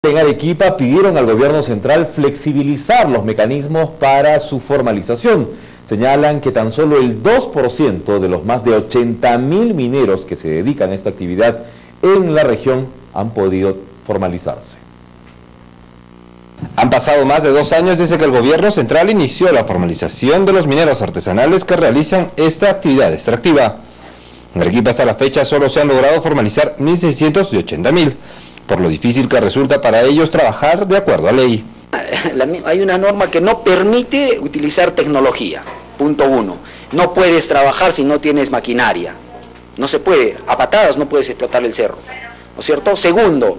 En Arequipa pidieron al gobierno central flexibilizar los mecanismos para su formalización. Señalan que tan solo el 2% de los más de 80.000 mineros que se dedican a esta actividad en la región han podido formalizarse. Han pasado más de 2 años desde que el gobierno central inició la formalización de los mineros artesanales que realizan esta actividad extractiva. En Arequipa hasta la fecha solo se han logrado formalizar 1.600 de 80.000. por lo difícil que resulta para ellos trabajar de acuerdo a ley. Hay una norma que no permite utilizar tecnología, punto 1. No puedes trabajar si no tienes maquinaria, no se puede, a patadas no puedes explotar el cerro, ¿no es cierto? Segundo,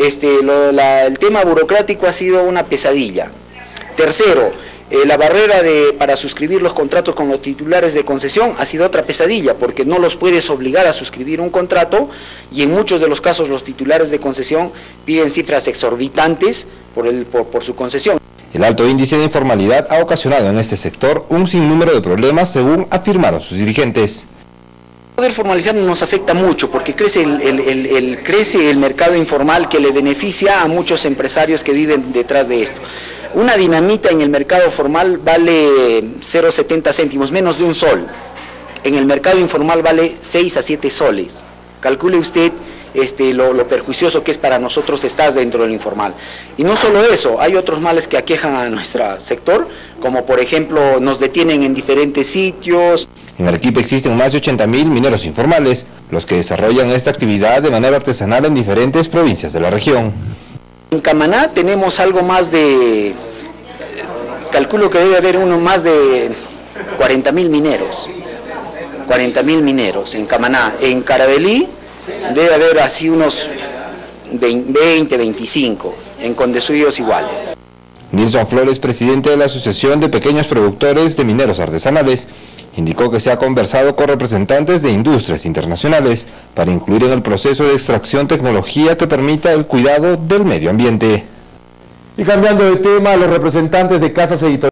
el tema burocrático ha sido una pesadilla. Tercero, la barrera para suscribir los contratos con los titulares de concesión ha sido otra pesadilla, porque no los puedes obligar a suscribir un contrato y en muchos de los casos los titulares de concesión piden cifras exorbitantes por su concesión. El alto índice de informalidad ha ocasionado en este sector un sinnúmero de problemas, según afirmaron sus dirigentes. Poder formalizar nos afecta mucho porque crece el mercado informal que le beneficia a muchos empresarios que viven detrás de esto. Una dinamita en el mercado formal vale 0,70 céntimos, menos de un sol. En el mercado informal vale 6 a 7 soles. Calcule usted lo perjuicioso que es para nosotros estar dentro del informal. Y no solo eso, hay otros males que aquejan a nuestro sector, como por ejemplo nos detienen en diferentes sitios. En Arequipa existen más de 80.000 mineros informales, los que desarrollan esta actividad de manera artesanal en diferentes provincias de la región. En Camaná tenemos algo más de, calculo que debe haber más de 40.000 mineros. 40.000 mineros en Camaná. En Caravelí debe haber así unos 20, 25. En Condesuyos igual. Nilson Flores, presidente de la Asociación de Pequeños Productores de Mineros Artesanales, indicó que se ha conversado con representantes de industrias internacionales para incluir en el proceso de extracción tecnología que permita el cuidado del medio ambiente. Y cambiando de tema, los representantes de casas editoriales